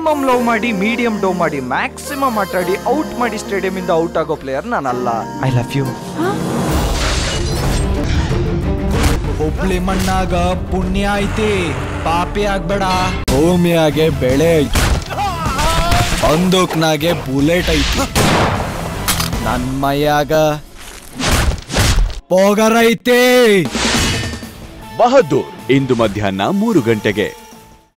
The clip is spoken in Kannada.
ಮಿನಿಮಮ್ ಲವ್ ಮಾಡಿ ಮೀಡಿಯಂ ಡೌ ಮಾಡಿ ಮ್ಯಾಕ್ಸಿಮಮ್ ಆಟಾಡಿ ಔಟ್ ಮಾಡಿ ಸ್ಟೇಡಿಯಂ ಇಂದ ಔಟ್ ಆಗೋ ಪ್ಲೇಯರ್ ನಾನಲ್ಲ. I love you. ಹುಬ್ಳಿ ಮಣ್ಣಾಗ ಪುಣ್ಯ ಐತಿ, ಪಾಪಿ ಆಗ್ಬೇಡ. ಭೂಮಿಯಾಗೆ ಬೆಳೆ ಐತಿ, ಬಂದೂಕ್ನಾಗೆ ಬುಲೆಟ್ ಐತಿ, ನನ್ ಮೈಯಾಗ ಪೋಗರ್ ಐತಿ. ಬಹದ್ದೂರ್ ಇಂದು ಮಧ್ಯಾಹ್ನ 3 ಗಂಟೆಗೆ.